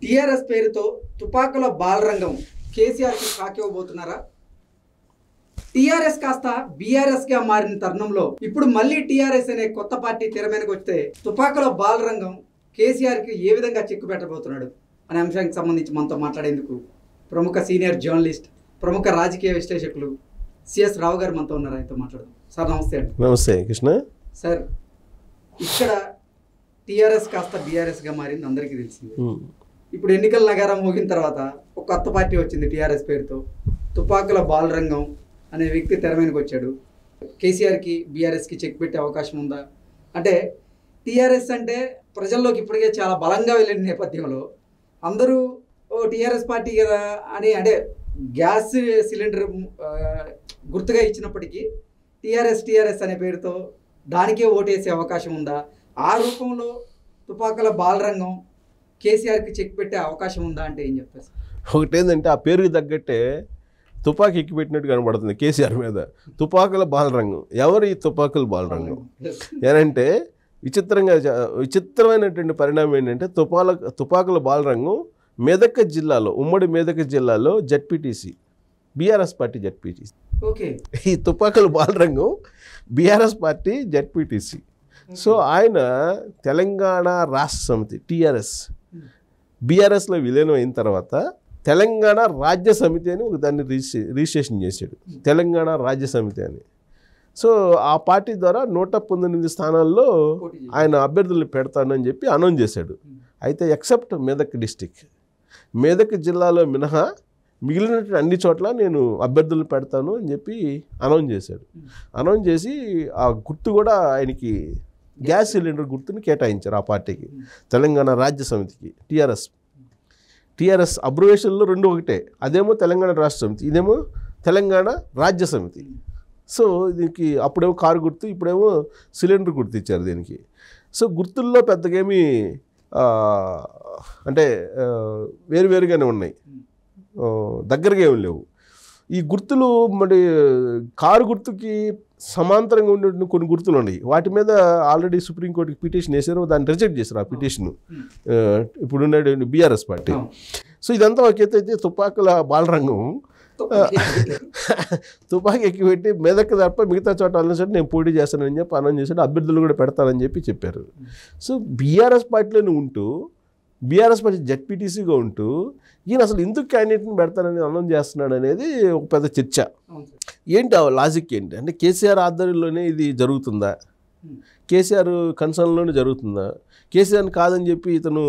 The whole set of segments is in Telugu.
TRS పేరుతో తుపాకుల బాలరంగం కేసీఆర్కి కాకివ్వబోతున్నారా? TRS కాస్త BRS గా మారిన తరుణంలో ఇప్పుడు మళ్ళీ TRS అనే కొత్త పార్టీ తెర మీదకి వస్తే తుపాకుల బాలరంగం కేసీఆర్కి ఏ విధంగా చెక్కు పెట్టబోతున్నాడు అనే అంశానికి సంబంధించి మనతో మాట్లాడేందుకు ప్రముఖ సీనియర్ జర్నలిస్ట్, ప్రముఖ రాజకీయ విశ్లేషకులు CS రావు గారు మనతో ఉన్నారు. ఆయనతో మాట్లాడదాం. సార్ నమస్తే అండి. నమస్తే కృష్ణ. సార్, ఇక్కడ TRS కాస్త BRS గా మారింది అందరికీ తెలిసింది. ఇప్పుడు ఎన్నికల నగారం మోగిన తర్వాత ఒక కొత్త పార్టీ వచ్చింది TRS పేరుతో. తుపాకుల బాలరంగం అనే వ్యక్తి తెర మీదకి వచ్చాడు. కేసీఆర్కి BRSకి చెక్ పెట్టే అవకాశం ఉందా అంటే, TRS అంటే ప్రజల్లోకి ఇప్పటికే చాలా బలంగా వెళ్ళిన నేపథ్యంలో అందరూ TRS పార్టీ కదా అని, అంటే గ్యాస్ సిలిండర్ గుర్తుగా ఇచ్చినప్పటికీ TRS అనే పేరుతో దానికే ఓటేసే అవకాశం ఉందా? ఆ రూపంలో తుపాకుల బాలరంగం కేసీఆర్కి చెక్ పెట్టే అవకాశం ఉందా అంటే ఏం చెప్తారు? ఒకటేంటంటే ఆ పేరుకి తగ్గట్టే తుపాకీ ఎక్కిపెట్టినట్టు కనబడుతుంది కేసీఆర్ మీద. తుపాకుల బాలరంగం. ఎవరు ఈ తుపాకుల బాలరంగం ఏనంటే విచిత్రమైనటువంటి పరిణామం ఏంటంటే, తుపాకుల బాలరంగం మెదక్ జిల్లాలో, ఉమ్మడి మెదక్ జిల్లాలో ZPTC, BRS party ZPTC. Okay, ఈ Tupakula Balarangam BRS party ZPTC. So ఆయన తెలంగాణ రాష్ట్ర సమితి TRS BRSలో విలీనం అయిన తర్వాత తెలంగాణ రాజ్య సమితి అని ఒక దాన్ని రిజిస్ట్రేషన్ చేశాడు, తెలంగాణ రాజ్య సమితి అని. సో ఆ పార్టీ ద్వారా 119 స్థానాల్లో ఆయన అభ్యర్థులను పెడతానని చెప్పి అనౌన్స్ చేశాడు. అయితే ఎక్సెప్ట్ మెదక్ డిస్టిక్, మెదక్ జిల్లాలో మినహా మిగిలిన అన్ని చోట్ల నేను అభ్యర్థులను పెడతాను అని చెప్పి అనౌన్స్ చేశాడు. అనౌన్స్ చేసి ఆ గుర్తు కూడా ఆయనకి గ్యాస్ సిలిండర్ గుర్తుని కేటాయించారు ఆ పార్టీకి, తెలంగాణ రాజ్య సమితికి. TRS అబ్రివేషన్లో రెండు ఒకటే. అదేమో తెలంగాణ రాష్ట్ర సమితి, ఇదేమో తెలంగాణ రాజ్య సమితి. సో దీనికి అప్పుడేమో కారు గుర్తు, ఇప్పుడేమో సిలిండర్ గుర్తు ఇచ్చారు దీనికి. సో గుర్తుల్లో పెద్దగేమీ అంటే వేరువేరుగానే ఉన్నాయి, దగ్గరగా ఏమి లేవు. ఈ గుర్తులు మరి కారు గుర్తుకి సమాంతరంగా ఉండే కొన్ని గుర్తులు ఉన్నాయి. వాటి మీద ఆల్రెడీ సుప్రీంకోర్టుకి పిటిషన్ వేశారు, దాన్ని రిజెక్ట్ చేశారు ఆ పిటిషన్ ఇప్పుడు ఉండే BRS పార్టీ. సో ఇదంతా ఒకేతైతే తుపాకుల బాలరంగం తుపాకీ ఎక్కిపెట్టి మెదక్ తప్ప మిగతా చోట అన్నసరి నేను పోటీ చేస్తానని చెప్పి అనౌన్స్ చేశాడు. అభ్యర్థులు కూడా పెడతానని చెప్పి చెప్పారు. సో BRS పార్టీలోనే ఉంటూ, BRS పార్టీ జడ్పీటీసీగా ఉంటూ ఈయన అసలు ఎందుకు క్యాండిడేట్ని పెడతానని అనౌన్స్ చేస్తున్నాడు అనేది ఒక పెద్ద చర్చ. ఏంటి ఆ లాజిక్ ఏంటి అంటే, కేసీఆర్ ఆధ్వర్యంలోనే ఇది జరుగుతుందా, కేసీఆర్ కన్సర్న్లోనే జరుగుతుందా, కేసీఆర్ని కాదని చెప్పి ఇతను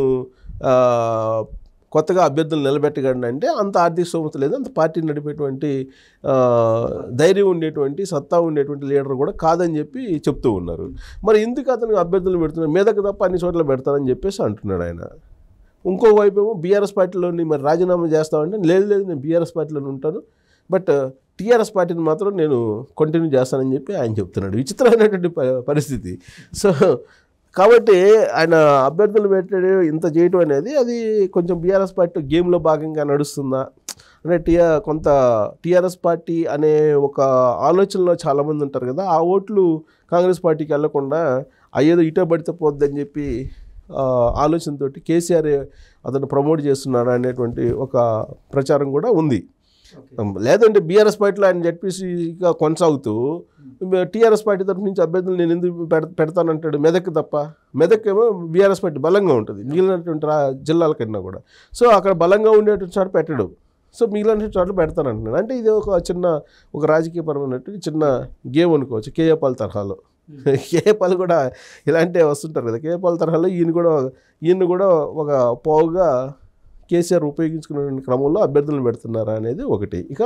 కొత్తగా అభ్యర్థులు నిలబెట్టగండి అంటే అంత ఆర్థిక స్తోమత లేదు, అంత పార్టీ నడిపేటువంటి ధైర్యం ఉండేటువంటి సత్తా ఉండేటువంటి లీడర్ కూడా కాదని చెప్పి చెప్తూ ఉన్నారు. మరి ఎందుకు అతను అభ్యర్థులు పెడుతున్నారు, మీదకు తప్ప అన్ని చోట్ల పెడతారని చెప్పేసి అంటున్నాడు ఆయన. ఇంకోవైపు ఏమో BRS పార్టీలోని మరి రాజీనామా చేస్తామంటే, లేదు నేను BRS పార్టీలోనే ఉంటాను, బట్ TRS పార్టీని మాత్రం నేను కంటిన్యూ చేస్తానని చెప్పి ఆయన చెప్తున్నాడు. విచిత్రమైనటువంటి పరిస్థితి. సో కాబట్టి ఆయన అభ్యర్థులు పెట్టడం ఇంత చేయటం అనేది అది కొంచెం BRS పార్టీ గేమ్లో భాగంగా నడుస్తుందా అంటే, కొంత TRS పార్టీ అనే ఒక ఆలోచనలో చాలామంది ఉంటారు కదా, ఆ ఓట్లు కాంగ్రెస్ పార్టీకి వెళ్లకుండా అయ్యేదో ఇటో పడితే పోద్దని చెప్పి ఆలోచనతో కేసీఆర్ అతను ప్రమోట్ చేస్తున్నాడు అనేటువంటి ఒక ప్రచారం కూడా ఉంది. లేదంటే BRS పార్టీలో ఆయన జడ్పీసీగా కొనసాగుతూ TRS పార్టీ తరఫు నుంచి అభ్యర్థులు నేను ఎందుకు పెడతానంటాడు. మెదక్ తప్ప, మెదక్ ఏమో BRS పార్టీ బలంగా ఉంటుంది మిగిలినటువంటి జిల్లాల కన్నా కూడా. సో అక్కడ బలంగా ఉండేటువంటి చోట పెట్టడు, సో మిగిలిన చోట్ల పెడతానంటున్నాడు. అంటే ఇది ఒక రాజకీయపరమైనట్టు చిన్న గేమ్ అనుకోవచ్చు, కేఏ పాల్ తరహాలో. కేఏ పాల్ కూడా ఇలాంటివి వస్తుంటారు కదా, కేఏ పాల్ తరహాలో ఈయన కూడా ఒక పోవుగా కేసీఆర్ ఉపయోగించుకునే క్రమంలో అభ్యర్థులను పెడుతున్నారా అనేది ఒకటి. ఇక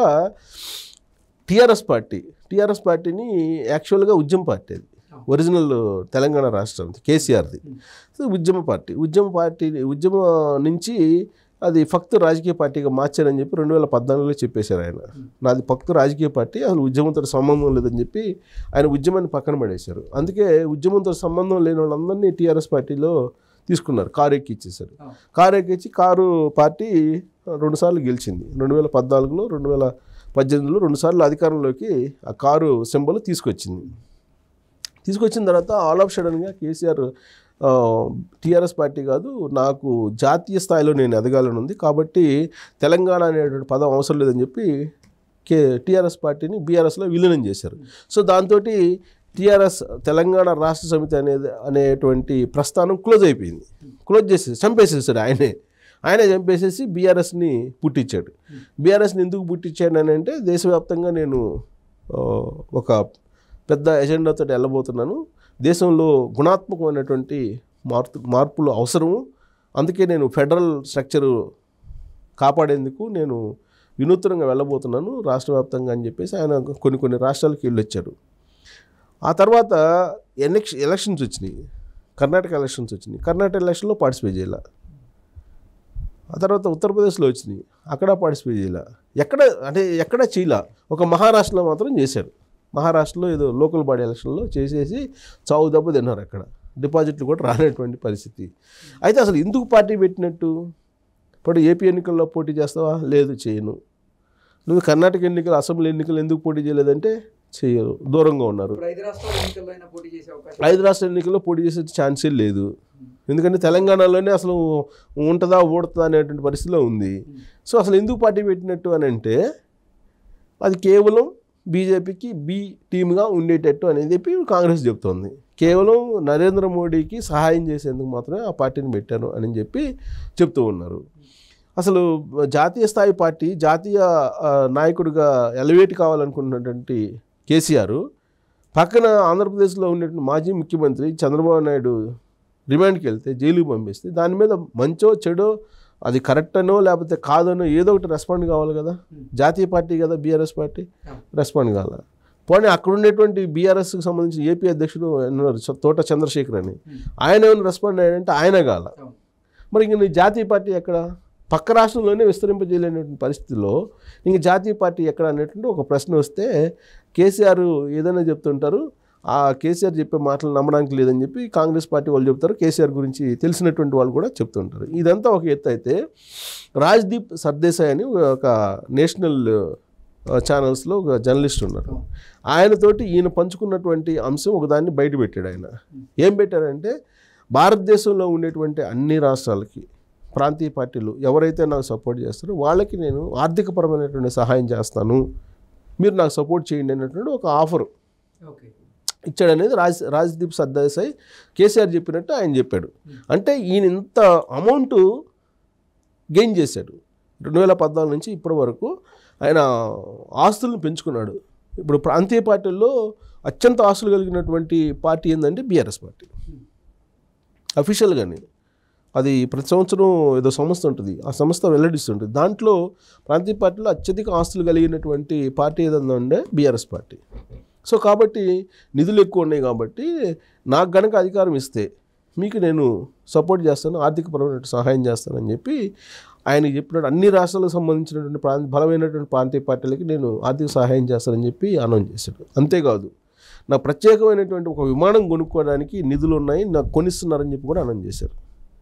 TRS పార్టీని యాక్చువల్గా ఉద్యమ పార్టీ, అది ఒరిజినల్ తెలంగాణ రాష్ట్రం కేసీఆర్ది. సో ఉద్యమ నుంచి అది ఫక్తు రాజకీయ పార్టీగా మార్చారని చెప్పి 2014లో చెప్పేశారు ఆయన. నాది ఫక్తు రాజకీయ పార్టీ, అసలు ఉద్యమంతో సంబంధం లేదని చెప్పి ఆయన ఉద్యమాన్ని పక్కన పడేశారు. అందుకే ఉద్యమంతో సంబంధం లేని వాళ్ళందరినీ TRS పార్టీలో తీసుకున్నారు, కారు ఎక్కిచ్చేశారు. కారు ఎక్కించి కారు పార్టీ 2 సార్లు గెలిచింది. 2014లో 2018లో 2 సార్లు అధికారంలోకి ఆ కారు సింబల్ తీసుకొచ్చింది. తీసుకొచ్చిన తర్వాత ఆల్ ఆఫ్ సడన్గా కేసీఆర్ టీఆర్ఎస్ పార్టీ కాదు, నాకు జాతీయ స్థాయిలో నేను ఎదగాలని ఉంది, కాబట్టి తెలంగాణ అనేటువంటి పదం అవసరం లేదని చెప్పి టీఆర్ఎస్ పార్టీని బీఆర్ఎస్లో విలీనం చేశారు. సో దాంతో టీఆర్ఎస్ తెలంగాణ రాష్ట్ర సమితి అనేటువంటి ప్రస్థానం క్లోజ్ అయిపోయింది. క్లోజ్ చేసేసి చంపేసేసాడు ఆయనే చంపేసేసి బీఆర్ఎస్ని పుట్టించాడు. బీఆర్ఎస్ని ఎందుకు పుట్టించాడు అని అంటే, దేశవ్యాప్తంగా నేను ఒక పెద్ద ఎజెండాతో వెళ్ళబోతున్నాను, దేశంలో గుణాత్మకమైనటువంటి మార్పులు అవసరము, అందుకే నేను ఫెడరల్ స్ట్రక్చరు కాపాడేందుకు నేను వినూత్నంగా వెళ్ళబోతున్నాను రాష్ట్ర వ్యాప్తంగా అని చెప్పేసి ఆయన కొన్ని రాష్ట్రాలకు వెళ్ళొచ్చాడు. ఆ తర్వాత ఎలక్షన్స్ వచ్చినాయి, కర్ణాటక ఎలక్షన్స్ వచ్చినాయి. కర్ణాటక ఎలక్షన్లో పార్టిసిపేట్ చేయాల. ఆ తర్వాత ఉత్తరప్రదేశ్లో వచ్చినాయి, అక్కడ పార్టిసిపేట్ చేయాల. ఎక్కడ చేయలా. ఒక మహారాష్ట్రలో మాత్రం చేశాడు. మహారాష్ట్రలో ఏదో లోకల్ బాడీ ఎలక్షన్లో చేసేసి చావు దెబ్బ తిన్నారు. అక్కడ డిపాజిట్లు కూడా రానటువంటి పరిస్థితి. అయితే అసలు ఎందుకు పార్టీ పెట్టినట్టు? ఇప్పుడు ఏపీ ఎన్నికల్లో పోటీ చేస్తావా? లేదు, చేయను. నువ్వు కర్ణాటక ఎన్నికలు, అసెంబ్లీ ఎన్నికలు ఎందుకు పోటీ చేయలేదంటే చేయరు, దూరంగా ఉన్నారు. 5 రాష్ట్ర ఎన్నికల్లో పోటీ చేసే ఛాన్సే లేదు. ఎందుకంటే తెలంగాణలోనే అసలు ఉంటుందా ఓడుతుందా అనేటువంటి పరిస్థితిలో ఉంది. సో అసలు ఎందుకు పార్టీ పెట్టినట్టు అని అంటే, అది కేవలం బీజేపీకి బి టీమ్గా ఉండేటట్టు అనేది చెప్పి కాంగ్రెస్ చెప్తోంది. కేవలం నరేంద్ర మోడీకి సహాయం చేసేందుకు మాత్రమే ఆ పార్టీని పెట్టాను అని చెప్పి చెప్తూ ఉన్నారు. అసలు జాతీయ స్థాయి పార్టీ, జాతీయ నాయకుడిగా ఎలివేట్ కావాలనుకున్నటువంటి కేసీఆర్ పక్కన ఆంధ్రప్రదేశ్లో ఉండేటువంటి మాజీ ముఖ్యమంత్రి చంద్రబాబు నాయుడు రిమాండ్కి వెళ్తే జైలుకి పంపిస్తే దాని మీద మంచో చెడో, అది కరెక్ట్ అనో లేకపోతే కాదనో ఏదో ఒకటి రెస్పాండ్ కావాలి కదా. జాతీయ పార్టీ కదా బీఆర్ఎస్ పార్టీ, రెస్పాండ్ కావాలి. పోనీ అక్కడ ఉండేటువంటి బీఆర్ఎస్కి సంబంధించిన ఏపీ అధ్యక్షుడు తోట చంద్రశేఖర్ అని ఆయన ఏమైనా రెస్పాండ్ అయ్యాడంటే ఆయన కాల. మరి ఇంక నీ జాతీయ పార్టీ ఎక్కడ? పక్క రాష్ట్రంలోనే విస్తరింపజేయలేనటువంటి పరిస్థితిలో ఇంక జాతీయ పార్టీ ఎక్కడ అనేటువంటి ఒక ప్రశ్న వస్తే, కేసీఆర్ ఏదైనా చెప్తుంటారు, ఆ కేసీఆర్ చెప్పే మాటలు నమ్మడానికి లేదని చెప్పి కాంగ్రెస్ పార్టీ వాళ్ళు చెప్తారు. కేసీఆర్ గురించి తెలిసినటువంటి వాళ్ళు కూడా చెప్తుంటారు. ఇదంతా ఒక ఎత్తు అయితే, రాజ్దీప్ సర్దేశాయ్ అని ఒక నేషనల్ ఛానల్స్లో ఒక జర్నలిస్ట్ ఉన్నారు. ఆయనతోటి ఈయన పంచుకున్నటువంటి అంశం ఒకదాన్ని బయట పెట్టాడు. ఆయన ఏం పెట్టారంటే, భారతదేశంలో ఉండేటువంటి అన్ని రాష్ట్రాలకి ప్రాంతీయ పార్టీలు ఎవరైతే నాకు సపోర్ట్ చేస్తారో వాళ్ళకి నేను ఆర్థికపరమైనటువంటి సహాయం చేస్తాను, మీరు నాకు సపోర్ట్ చేయండి అన్నటువంటి ఒక ఆఫర్ ఇచ్చాడనేది రాజ్దీప్ సర్దేశాయ్ కేసీఆర్ చెప్పినట్టు ఆయన చెప్పాడు. అంటే ఈయన ఇంత అమౌంట్ గెయిన్ చేశాడు. 2014 నుంచి ఇప్పటి వరకు ఆయన ఆస్తులను పెంచుకున్నాడు. ఇప్పుడు ప్రాంతీయ పార్టీల్లో అత్యంత ఆస్తులు కలిగినటువంటి పార్టీ ఏంటంటే బీఆర్ఎస్ పార్టీ. అఫీషియల్గానే అది ప్రతి సంవత్సరం ఏదో సంస్థ ఉంటుంది, ఆ సంస్థ వెల్లడిస్తుంటుంది. దాంట్లో ప్రాంతీయ పార్టీలో అత్యధిక ఆస్తులు కలిగినటువంటి పార్టీ ఏదన్నా ఉండే బీఆర్ఎస్ పార్టీ. సో కాబట్టి నిధులు ఎక్కువ ఉన్నాయి కాబట్టి నాకు గనక అధికారం ఇస్తే మీకు నేను సపోర్ట్ చేస్తాను, ఆర్థికపరమైన సహాయం చేస్తానని చెప్పి ఆయన చెప్పినట్టు అన్ని రాష్ట్రాలకు సంబంధించినటువంటి బలమైనటువంటి ప్రాంతీయ పార్టీలకి నేను ఆర్థిక సహాయం చేస్తానని చెప్పి అనౌన్స్ చేశాడు. అంతేకాదు, నాకు ప్రత్యేకమైనటువంటి ఒక విమానం కొనుక్కోవడానికి నిధులు ఉన్నాయి, నాకు కొనిస్తున్నారని చెప్పి కూడా అనౌన్స్ చేశారు.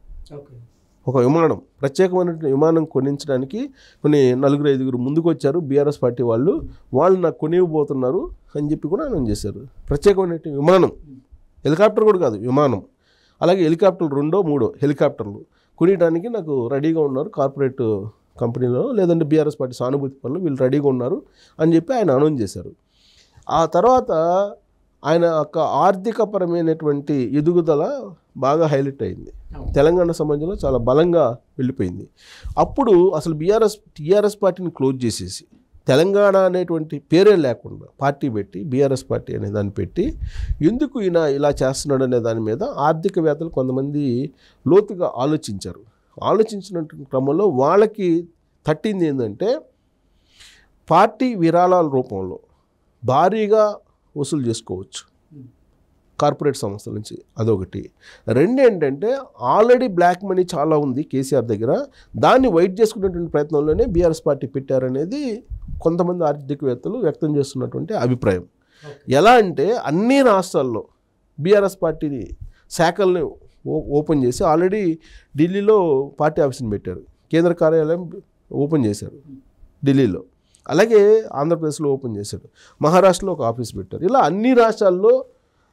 ఒక విమానం, ప్రత్యేకమైనటువంటి విమానం కొనించడానికి కొన్ని 4-5 ముందుకు వచ్చారు బీఆర్ఎస్ పార్టీ వాళ్ళు నాకు కొనివ్వబోతున్నారు అని చెప్పి కూడా అనౌన్స్ చేశారు. ప్రత్యేకమైనటువంటి విమానం, హెలికాప్టర్ కూడా కాదు, విమానం. అలాగే హెలికాప్టర్లు 2-3 హెలికాప్టర్లు కొనియడానికి నాకు రెడీగా ఉన్నారు కార్పొరేట్ కంపెనీలో, లేదంటే బీఆర్ఎస్ పార్టీ సానుభూతి పనులు వీళ్ళు రెడీగా ఉన్నారు అని చెప్పి ఆయన అనౌన్స్ చేశారు. ఆ తర్వాత ఆయన యొక్క ఆర్థికపరమైనటువంటి ఎదుగుదల బాగా హైలైట్ అయింది. తెలంగాణ సమాజంలో చాలా బలంగా వెళ్ళిపోయింది. అప్పుడు అసలు టీఆర్ఎస్ పార్టీని క్లోజ్ చేసేసి తెలంగాణ అనేటువంటి పేరే లేకుండా పార్టీ పెట్టి బీఆర్ఎస్ పార్టీ అనే దాన్ని పెట్టి ఎందుకు ఈయన ఇలా చేస్తున్నాడు అనే దాని మీద ఆర్థికవేత్తలు కొంతమంది లోతుగా ఆలోచించారు. ఆలోచించినటువంటి క్రమంలో వాళ్ళకి తట్టింది ఏంటంటే, పార్టీ విరాళాల రూపంలో భారీగా వసూలు చేసుకోవచ్చు కార్పొరేట్ సంస్థల నుంచి, అదొకటి. రెండు ఏంటంటే, ఆల్రెడీ బ్లాక్ మనీ చాలా ఉంది కేసీఆర్ దగ్గర, దాన్ని వైట్ చేసుకునేటువంటి ప్రయత్నంలోనే బీఆర్ఎస్ పార్టీ పెట్టారనేది కొంతమంది ఆర్థికవేత్తలు వ్యక్తం చేస్తున్నటువంటి అభిప్రాయం. ఎలా అంటే, అన్ని రాష్ట్రాల్లో బీఆర్ఎస్ పార్టీని శాఖల్ని ఓపెన్ చేసి ఆల్రెడీ ఢిల్లీలో పార్టీ ఆఫీస్ని పెట్టారు, కేంద్ర కార్యాలయం ఓపెన్ చేశారు ఢిల్లీలో, అలాగే ఆంధ్రప్రదేశ్లో ఓపెన్ చేశాడు, మహారాష్ట్రలో ఒక ఆఫీస్ పెట్టారు. ఇలా అన్ని రాష్ట్రాల్లో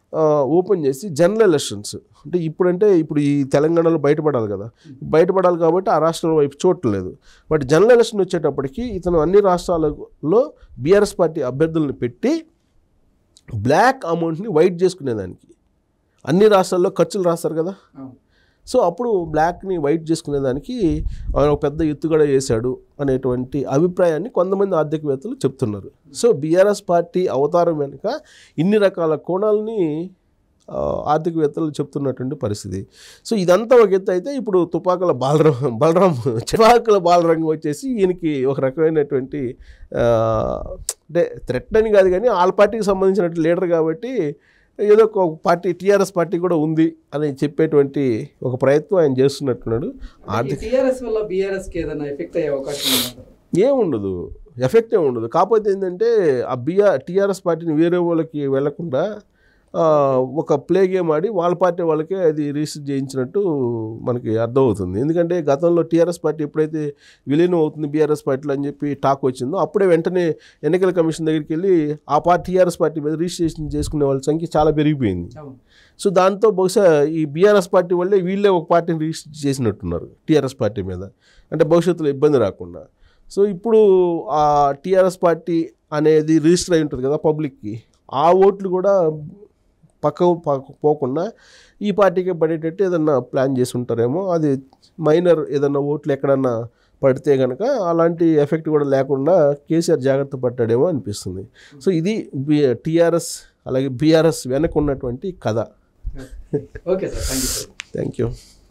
ఓపెన్ చేసి జనరల్ ఎలక్షన్స్ అంటే ఇప్పుడు ఈ తెలంగాణలో బయటపడాలి కదా, బయటపడాలి కాబట్టి ఆ రాష్ట్రాల వైపు చూడట్లేదు. బట్ జనరల్ ఎలక్షన్ వచ్చేటప్పటికి ఇతను అన్ని రాష్ట్రాలలో బీఆర్ఎస్ పార్టీ అభ్యర్థులను పెట్టి బ్లాక్ అమౌంట్ని వైట్ చేసుకునేదానికి, అన్ని రాష్ట్రాల్లో ఖర్చులు రాస్తారు కదా, సో అప్పుడు బ్లాక్ని వైట్ చేసుకునేదానికి ఆయన ఒక పెద్ద ఎత్తుగడ చేశాడు అనేటువంటి అభిప్రాయాన్ని కొంతమంది ఆర్థికవేత్తలు చెప్తున్నారు. సో బీఆర్ఎస్ పార్టీ అవతారం వెనుక ఇన్ని రకాల కోణాలని ఆర్థికవేత్తలు చెప్తున్నటువంటి పరిస్థితి. సో ఇదంతా ఒక ఎత్తు అయితే ఇప్పుడు తుపాకుల బాలరంగం వచ్చేసి ఈయనకి ఒక రకమైనటువంటి అంటే థ్రెట్ అని కాదు కానీ వాళ్ళ పార్టీకి సంబంధించినటువంటి లీడర్ కాబట్టి ఏదో ఒక పార్టీ టీఆర్ఎస్ పార్టీ కూడా ఉంది అని చెప్పేటువంటి ఒక ప్రయత్నం ఆయన చేస్తున్నట్టున్నాడు. టీఆర్ఎస్ వల్ల బీఆర్ఎస్కి ఏదైనా ఎఫెక్ట్ అయ్యే అవకాశం ఏముండదు, ఎఫెక్ట్ ఏముండదు. కాకపోతే ఏంటంటే ఆ టీఆర్ఎస్ పార్టీని వేరే వాళ్ళకి వెళ్లకుండా ఒక ప్లే గేమ్ ఆడి వాళ్ళ పార్టీ వాళ్ళకే అది రిజిస్టర్ చేయించినట్టు మనకి అర్థమవుతుంది. ఎందుకంటే గతంలో టీఆర్ఎస్ పార్టీ ఎప్పుడైతే విలీనం అవుతుంది బీఆర్ఎస్ పార్టీలో అని చెప్పి టాక్ వచ్చిందో అప్పుడే వెంటనే ఎన్నికల కమిషన్ దగ్గరికి వెళ్ళి ఆ టీఆర్ఎస్ పార్టీ మీద రిజిస్ట్రేషన్ చేసుకునే వాళ్ళ సంఖ్య చాలా పెరిగిపోయింది. సో దాంతో బహుశా ఈ బీఆర్ఎస్ పార్టీ వల్లే వీళ్ళే ఒక పార్టీని రిజిస్టర్ చేసినట్టున్నారు టీఆర్ఎస్ పార్టీ మీద, అంటే భవిష్యత్తులో ఇబ్బంది రాకుండా. సో ఇప్పుడు ఆ టీఆర్ఎస్ పార్టీ అనేది రిజిస్టర్ అయి ఉంటుంది కదా పబ్లిక్కి, ఆ ఓట్లు కూడా పక్కకు పోకుండా ఈ పార్టీకే పడేటట్టు ఏదన్నా ప్లాన్ చేసి ఉంటారేమో. అది మైనర్ ఏదన్నా ఓట్లు ఎక్కడన్నా పడితే కనుక అలాంటి ఎఫెక్ట్ కూడా లేకుండా కేసీఆర్ జాగ్రత్త పడ్డాడేమో అనిపిస్తుంది. సో ఇది టీఆర్ఎస్ అలాగే బీఆర్ఎస్ వెనక ఉన్నటువంటి కథ. Okay sir, thank you. Thank you.